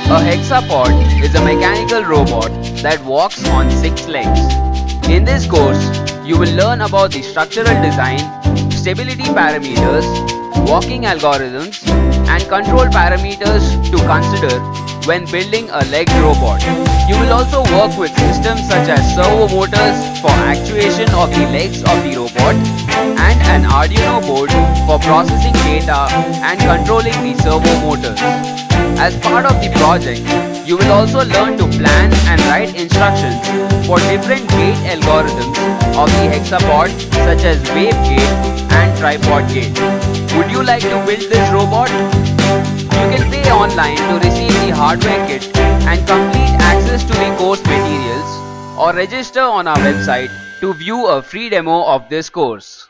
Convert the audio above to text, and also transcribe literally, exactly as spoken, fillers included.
A hexapod is a mechanical robot that walks on six legs. In this course, you will learn about the structural design, stability parameters, walking algorithms, and control parameters to consider when building a legged robot. You will also work with systems such as servo motors for actuation of the legs of the robot and an Arduino board for processing data and controlling the servo motors. As part of the project, you will also learn to plan and write instructions for different gate algorithms of the hexapod such as wave gate and tripod gate. Would you like to build this robot? You can pay online to receive the hardware kit and complete access to the course materials, or register on our website to view a free demo of this course.